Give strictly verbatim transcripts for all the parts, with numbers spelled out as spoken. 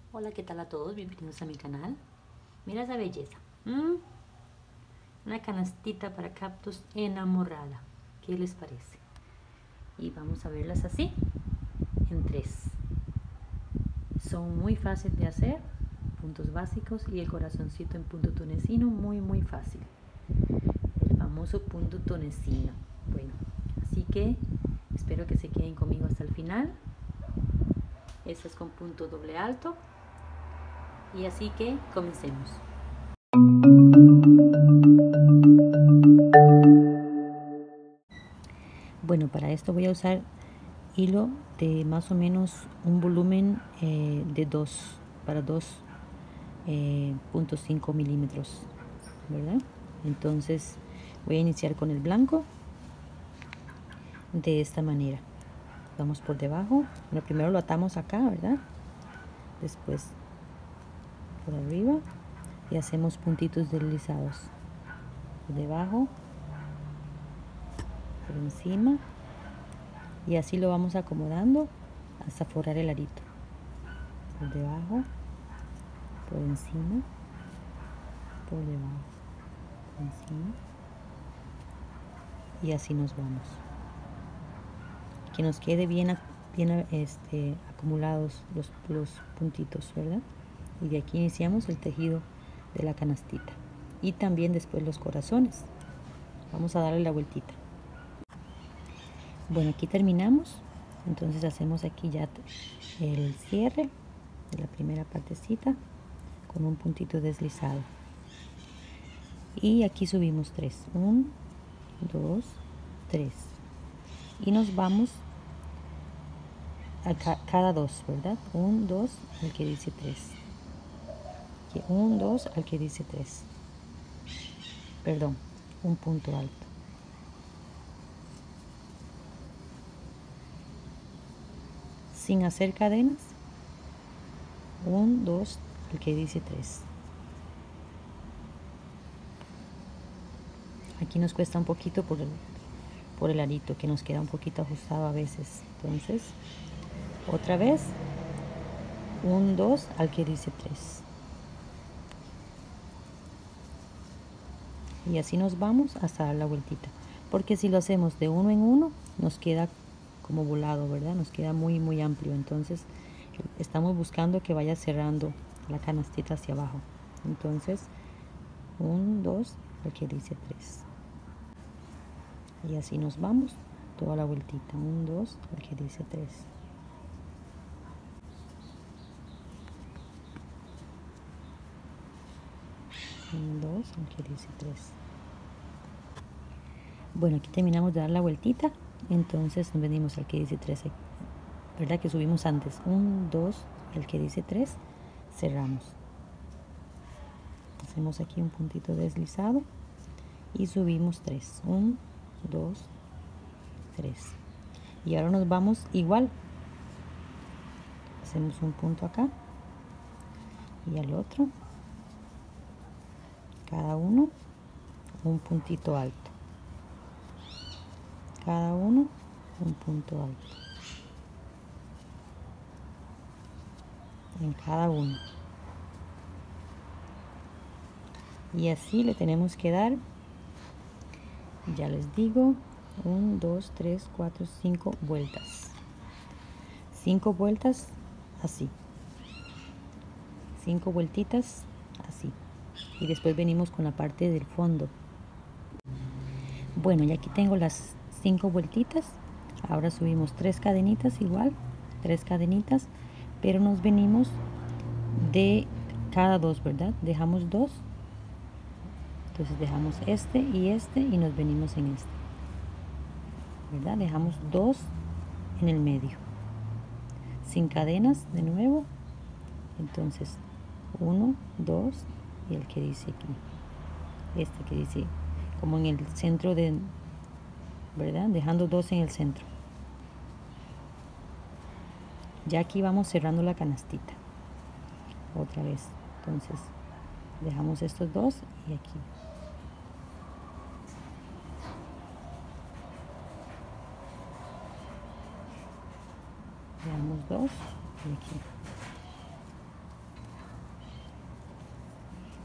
Hola, ¿qué tal a todos? Bienvenidos a mi canal. Mira esa belleza. ¿Mm? Una canastita para cactus enamorada. ¿Qué les parece? Y vamos a verlas así, en tres. Son muy fáciles de hacer, puntos básicos y el corazoncito en punto tunecino, muy muy fácil. El famoso punto tunecino. Bueno, así que espero que se queden conmigo hasta el final. Esta es con punto doble alto. Y así que comencemos. Bueno, para esto voy a usar hilo de más o menos un volumen eh, de dos para dos punto cinco milímetros, ¿verdad? Entonces voy a iniciar con el blanco de esta manera. Vamos por debajo. Bueno, primero lo atamos acá, ¿verdad? Después por arriba y hacemos puntitos deslizados por debajo, por encima, y así lo vamos acomodando hasta forrar el arito. Por debajo, por encima, por debajo, por encima, y así nos vamos. Que nos quede bien, bien este, acumulados los, los puntitos, ¿verdad? Y de aquí iniciamos el tejido de la canastita. Y también después los corazones. Vamos a darle la vueltita. Bueno, aquí terminamos. Entonces hacemos aquí ya el cierre de la primera partecita con un puntito deslizado. Y aquí subimos tres. uno, dos, tres. Y nos vamos a ca cada dos, ¿verdad? uno, dos, al que dice tres. uno, dos, al que dice tres. Perdón, un punto alto. Sin hacer cadenas. uno, dos, al que dice tres. Aquí nos cuesta un poquito por el, por el arito, que nos queda un poquito ajustado a veces. Entonces, otra vez, uno, dos, al que dice tres. Y así nos vamos hasta dar la vueltita. Porque si lo hacemos de uno en uno, nos queda como volado, ¿verdad? Nos queda muy, muy amplio. Entonces, estamos buscando que vaya cerrando la canastita hacia abajo. Entonces, uno, dos, al que dice tres. Y así nos vamos toda la vueltita. uno, dos, al que dice tres. uno, dos, al que dice tres. Bueno, aquí terminamos de dar la vueltita. Entonces nos venimos al que dice tres, ¿verdad? Que subimos antes. uno, dos, al que dice tres. Cerramos. Hacemos aquí un puntito deslizado y subimos tres. uno, dos, tres. Y ahora nos vamos igual. Hacemos un punto acá y al otro. Cada uno un puntito alto. Cada uno un punto alto. En cada uno. Y así le tenemos que dar, ya les digo, uno, dos, tres, cuatro, cinco vueltas. cinco vueltas así. cinco vueltitas así. Y después venimos con la parte del fondo. Bueno, y aquí tengo las cinco vueltitas. Ahora subimos tres cadenitas igual, tres cadenitas, pero nos venimos de cada dos, ¿verdad? Dejamos dos. Entonces dejamos este y este y nos venimos en este, ¿verdad? Dejamos dos en el medio, sin cadenas de nuevo. Entonces uno, dos y el que dice aquí, este que dice como en el centro de, ¿verdad? Dejando dos en el centro. Ya aquí vamos cerrando la canastita otra vez. Entonces dejamos estos dos y aquí. Dejamos dos y aquí.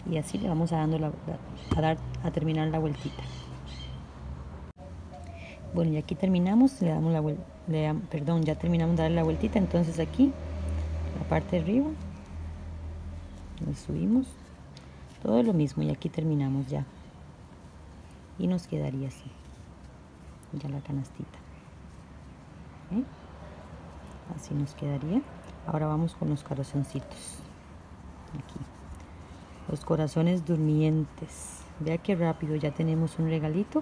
y así le vamos a, dando la, la, a, dar, a terminar la vueltita. Bueno, y aquí terminamos, le damos la vuelta, perdón, ya terminamos de darle la vueltita. Entonces aquí, la parte de arriba, le subimos, todo lo mismo, y aquí terminamos ya. Y nos quedaría así, ya la canastita. ¿Eh? Así nos quedaría. Ahora vamos con los corazoncitos. Aquí. Los corazones durmientes. Vea qué rápido, ya tenemos un regalito.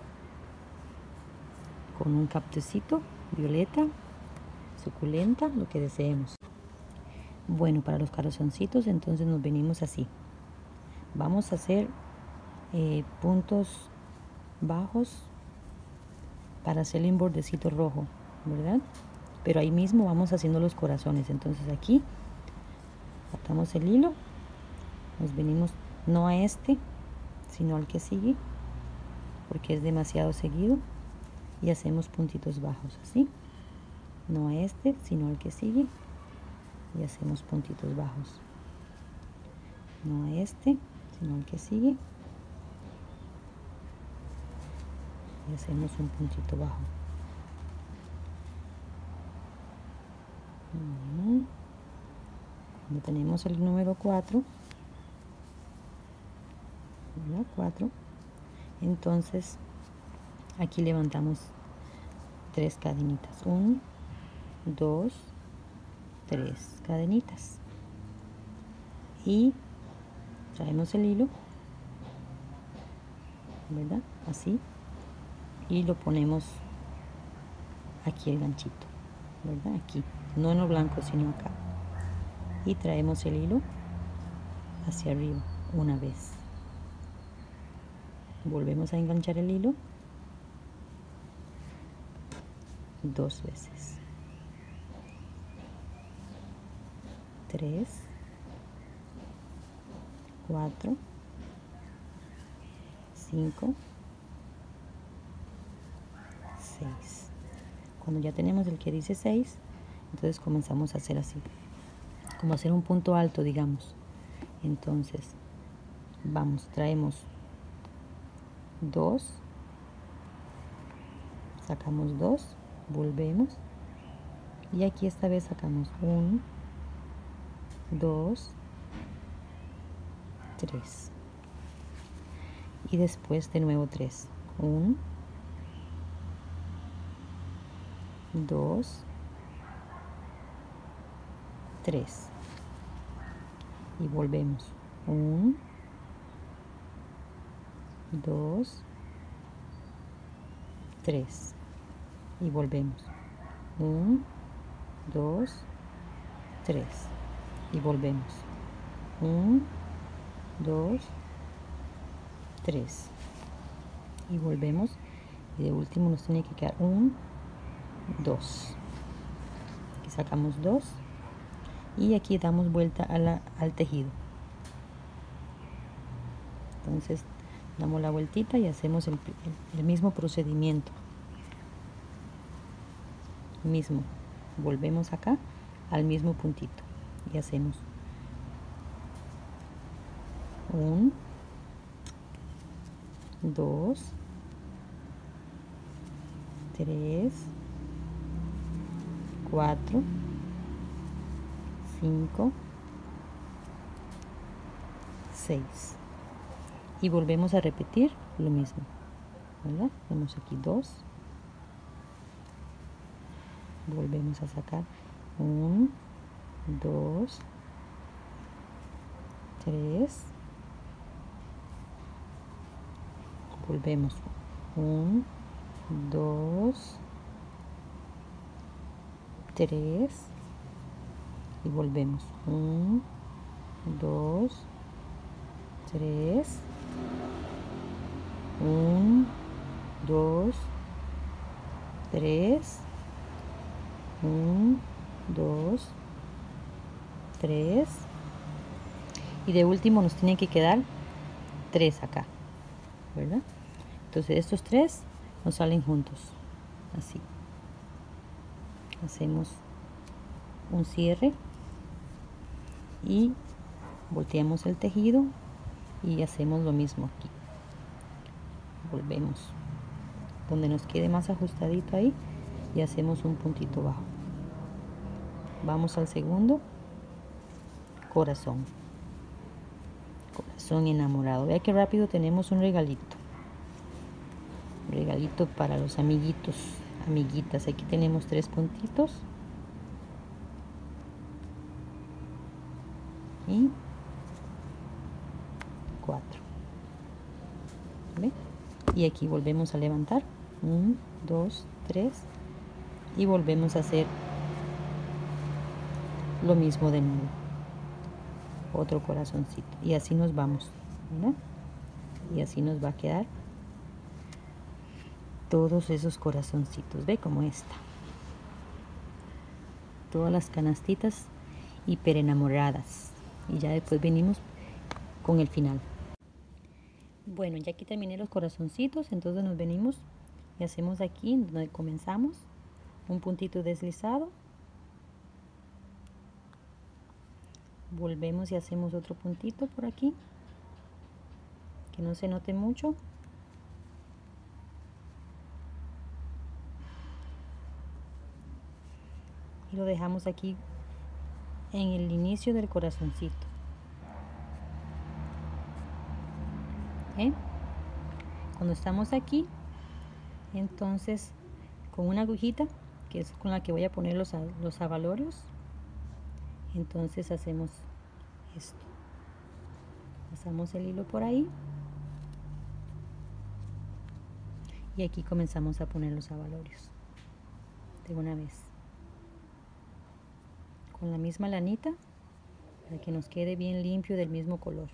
Con un cactusito, violeta, suculenta, lo que deseemos. Bueno, para los corazoncitos entonces nos venimos así. Vamos a hacer eh, puntos bajos para hacerle un bordecito rojo, ¿verdad? Pero ahí mismo vamos haciendo los corazones. Entonces aquí atamos el hilo, nos venimos no a este, sino al que sigue, porque es demasiado seguido, y hacemos puntitos bajos así, no a este, sino al que sigue, y hacemos puntitos bajos, no a este, sino al que sigue, y hacemos un puntito bajo. Cuando tenemos el número cuatro, cuatro, entonces aquí levantamos tres cadenitas, uno, dos, tres cadenitas, y traemos el hilo, ¿verdad? Así, y lo ponemos aquí el ganchito, ¿verdad? Aquí, no en lo blanco, sino acá, y traemos el hilo hacia arriba una vez, volvemos a enganchar el hilo dos veces, tres, cuatro, cinco, seis. Cuando ya tenemos el que dice seis, entonces comenzamos a hacer así, como hacer un punto alto, digamos. Entonces vamos, traemos dos, sacamos dos, volvemos, y aquí esta vez sacamos uno, dos, tres, y después de nuevo tres, uno, dos, tres, y volvemos, uno, dos, tres, y volvemos, uno, dos, tres, y volvemos, uno, dos, tres, y volvemos, y de último nos tiene que quedar uno, dos, aquí sacamos dos, y aquí damos vuelta a la, al tejido. Entonces damos la vueltita y hacemos el, el, el mismo procedimiento, mismo, volvemos acá al mismo puntito y hacemos uno, dos, tres, cuatro, cinco, seis, y volvemos a repetir lo mismo, ¿verdad? Vemos aquí dos, volvemos a sacar uno, dos, tres, volvemos uno, dos, tres, y volvemos uno, dos, tres, uno, dos, tres, uno, dos, tres, y de último nos tienen que quedar tres acá, ¿verdad? Entonces estos tres nos salen juntos, así. Hacemos un cierre y volteamos el tejido y hacemos lo mismo aquí. Volvemos donde nos quede más ajustadito ahí y hacemos un puntito bajo. Vamos al segundo, corazón. Corazón enamorado. Vea que rápido tenemos un regalito. Un regalito para los amiguitos, amiguitas. Aquí tenemos tres puntitos. Y cuatro. ¿Ve? Y aquí volvemos a levantar. Un, dos, tres. Y volvemos a hacer lo mismo de nuevo. Otro corazoncito. Y así nos vamos, ¿verdad? Y así nos va a quedar todos esos corazoncitos. Ve como esta. Todas las canastitas hiper enamoradas. Y ya después venimos con el final. Bueno, ya aquí terminé los corazoncitos, entonces nos venimos y hacemos aquí donde comenzamos un puntito deslizado. Volvemos y hacemos otro puntito por aquí, que no se note mucho. Y lo dejamos aquí en el inicio del corazoncito. ¿Eh? Cuando estamos aquí, entonces con una agujita, que es con la que voy a poner los, los abalorios, entonces hacemos esto. Pasamos el hilo por ahí y aquí comenzamos a poner los abalorios de una vez con la misma lanita para que nos quede bien limpio del mismo color.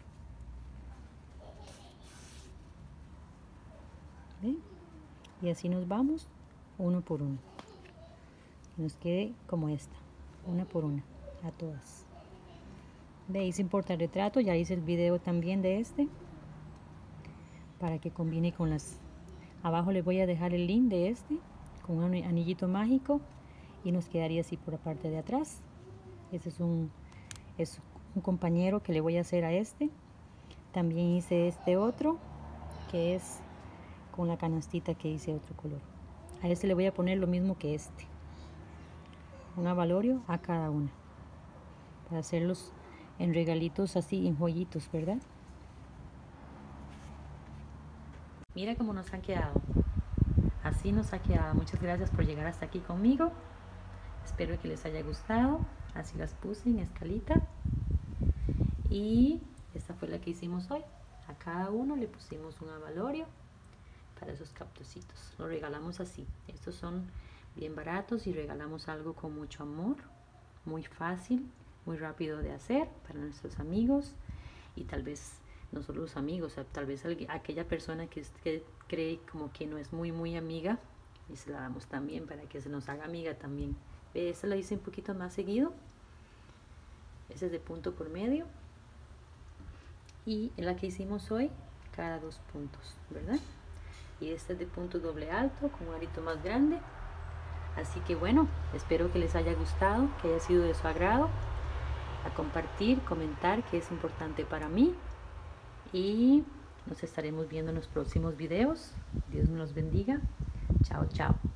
¿Ven? Y así nos vamos uno por uno, que nos quede como esta, una por una, a todas. Veis, portarretrato, ya hice el video también de este para que combine con las. Abajo les voy a dejar el link de este con un anillito mágico y nos quedaría así por la parte de atrás. Este es un, es un compañero que le voy a hacer a este. También hice este otro que es con la canastita que hice otro color. A este le voy a poner lo mismo que este, un abalorio a cada una para hacerlos en regalitos así, en joyitos, ¿verdad? Mira cómo nos han quedado. Así nos ha quedado. Muchas gracias por llegar hasta aquí conmigo. Espero que les haya gustado. Así las puse en escalita. Y esta fue la que hicimos hoy. A cada uno le pusimos un abalorio para esos cactusitos. Lo regalamos así. Estos son bien baratos y regalamos algo con mucho amor. Muy fácil, muy rápido de hacer para nuestros amigos. Y tal vez no solo los amigos, tal vez aquella persona que, que cree como que no es muy muy amiga, y se la damos también para que se nos haga amiga también. ¿Ve? Esta la hice un poquito más seguido. Ese es de punto por medio. Y en la que hicimos hoy, cada dos puntos, ¿verdad? Y esta es de punto doble alto, con un arito más grande. Así que bueno, espero que les haya gustado, que haya sido de su agrado. A compartir, comentar, que es importante para mí. Y nos estaremos viendo en los próximos videos. Dios nos los bendiga. Chao, chao.